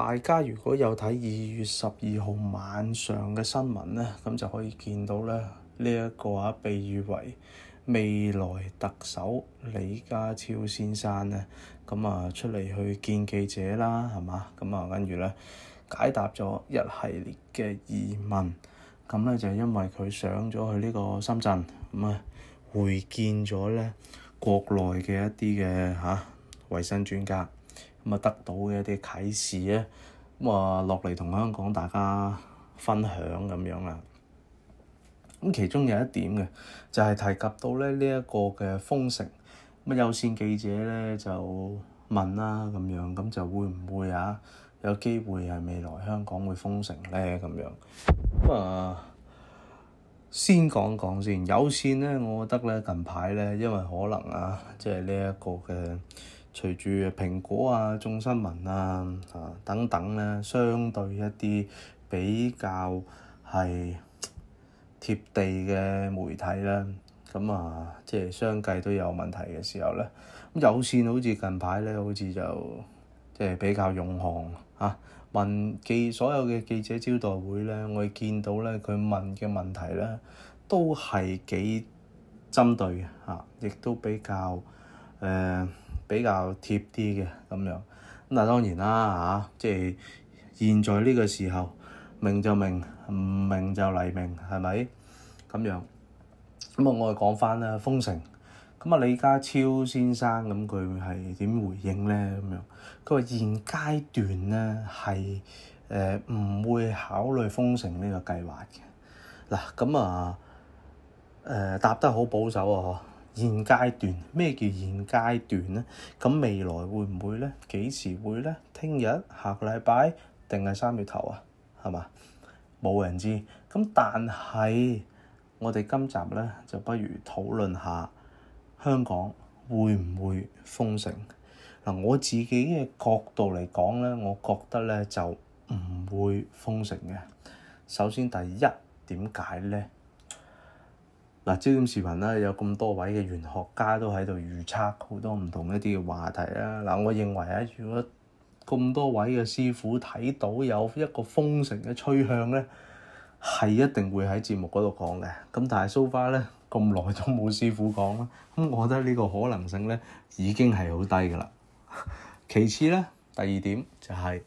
大家如果有睇2月12號晚上嘅新聞咧，咁就可以見到咧呢一個被譽為未來特首李家超先生咧，咁出嚟去見記者啦，係嘛？咁跟住咧解答咗一系列嘅疑問，咁咧就因為佢上咗去呢個深圳，會見咗咧國內嘅一啲嘅衞生專家，得到嘅一啲啟示咧，落嚟同香港大家分享咁樣啦。咁其中有一點嘅就係提及到咧呢一個嘅封城，有線記者咧就問啦咁樣，咁就會唔會有機會係未來香港會封城咧咁樣？先講講先，有線咧，我覺得咧近排咧，因為可能即係呢一個嘅隨住蘋果眾新聞等等咧，相對一啲比較係貼地嘅媒體咧，即係相繼都有問題嘅時候咧，咁有線好似近排咧，好似就即係比較勇悍所有嘅記者招待會咧，我哋見到咧佢問嘅問題咧都係幾針對嘅亦都比較貼啲嘅咁樣。咁但係當然啦即係現在呢個時候明就明，唔明就黎明，係咪咁樣？咁我哋講翻啦，封城。李家超先生咁佢係點回應咧？咁樣佢話現階段咧係唔會考慮封城呢個計劃嘅。答得好保守現階段咩叫現階段咧？咁未來會唔會咧？幾時會咧？聽日、下個禮拜定係3月頭係嘛？冇人知。咁但係我哋今集咧就不如討論下香港會唔會封城？我自己嘅角度嚟講咧，我覺得咧就唔會封城嘅。首先第一，點解咧？焦點視頻咧有咁多位嘅玄學家都喺度預測好多唔同一啲嘅話題啦。我認為如果咁多位嘅師傅睇到有一個封城嘅趨向咧，係一定會喺節目嗰度講嘅。咁但係 so far 咧咁耐都冇師傅講啦。咁我覺得呢個可能性咧已經係好低㗎啦。其次咧，第二點就係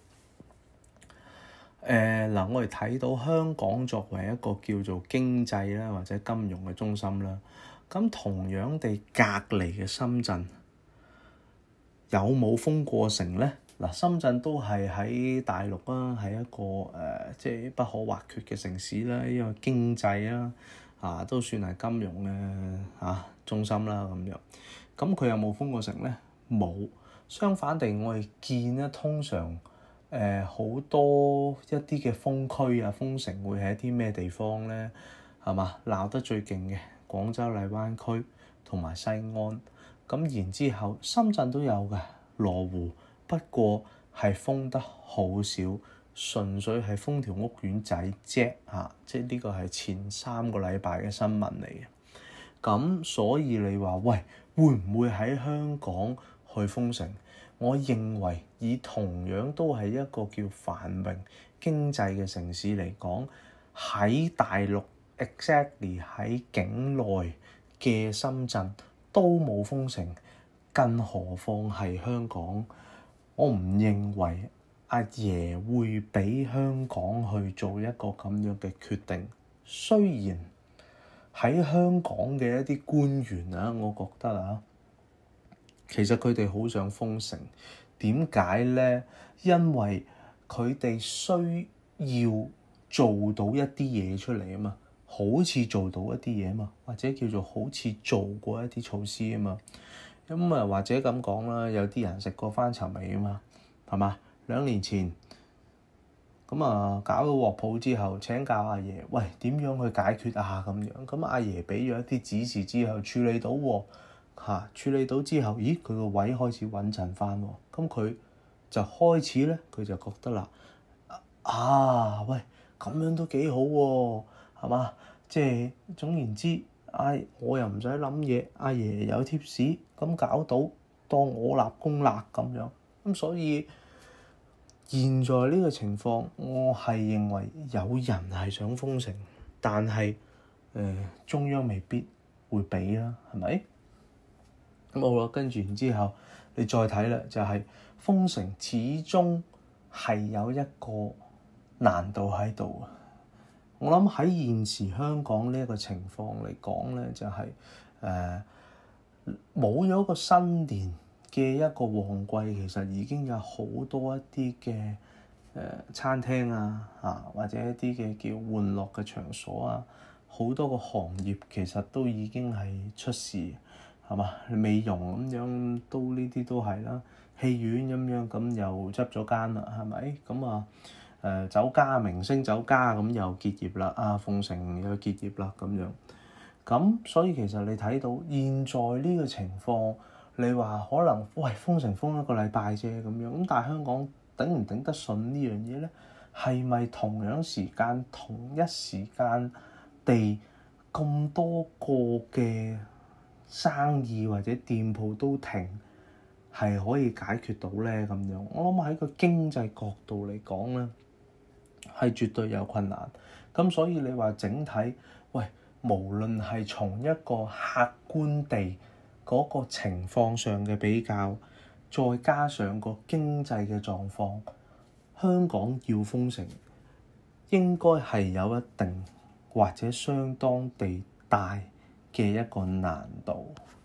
我哋睇到香港作為一個叫做經濟啦或者金融嘅中心啦，咁同樣地隔離嘅深圳有冇封過城咧？深圳都係喺大陸係一個即係不可或缺嘅城市啦，因為經濟都算係金融嘅中心啦咁樣。咁佢有冇封過城咧？冇。相反地，我哋見咧通常好多一啲嘅封區封城會喺啲咩地方咧？係嘛？鬧得最勁嘅廣州荔灣區同埋西安。咁然之後深圳都有嘅羅湖。不過係封得好少，純粹係封條屋苑仔啫即係呢個係前3個禮拜嘅新聞嚟嘅。咁所以你話喂，會唔會喺香港去封城？我認為以同樣都係一個叫繁榮經濟嘅城市嚟講，喺大陸 exactly 喺境內嘅深圳都冇封城，更何況係香港。我唔認為阿爺會俾香港去做一個咁樣嘅決定。雖然喺香港嘅一啲官員我覺得其實佢哋好想封城。點解咧？因為佢哋需要做到一啲嘢出嚟嘛，好似做到一啲嘢嘛，或者叫做好似做過一啲措施嘛。咁或者咁講啦，有啲人食過翻尋味嘛，係嘛？2年前搞到鑊泡之後，請教阿爺，喂，點樣去解決咁樣？咁阿爺俾咗一啲指示之後，處理到處理到之後，咦，佢個位開始穩陣翻喎。咁佢就開始咧，佢就覺得啦，喂，咁樣都幾好喎，係嘛？即係總言之。我又唔使諗嘢，阿爺有貼士，咁搞到當我立功啦咁樣。咁所以現在呢個情況，我係認為有人係想封城，但係中央未必會俾啦，係咪？咁好啦，跟住然之後，你再睇啦，就係封城始終係有一個難度喺度。我諗喺現時香港呢一個情況嚟講咧，就係冇咗個新年嘅一個旺季，其實已經有好多一啲嘅餐廳啊，或者一啲嘅叫玩樂嘅場所啊，好多個行業其實都已經係出事，係嘛？美容咁樣都呢啲都係啦，戲院咁樣咁又執咗間啦，係咪？咁啊酒家明星酒家咁又結業啦，鳳城又結業啦咁樣。咁所以其實你睇到現在呢個情況，你話可能喂封城封一個禮拜啫咁樣，咁但係香港頂唔頂得順呢樣嘢咧？係咪同樣時間同一時間地咁多個嘅生意或者店鋪都停，係可以解決到咧咁樣？我諗喺個經濟角度嚟講咧，係絕對有困難。咁所以你話整體，喂，無論係從一個客觀地嗰個情況上嘅比較，再加上個經濟嘅狀況，香港要封城應該係有一定或者相當地大嘅一個難度。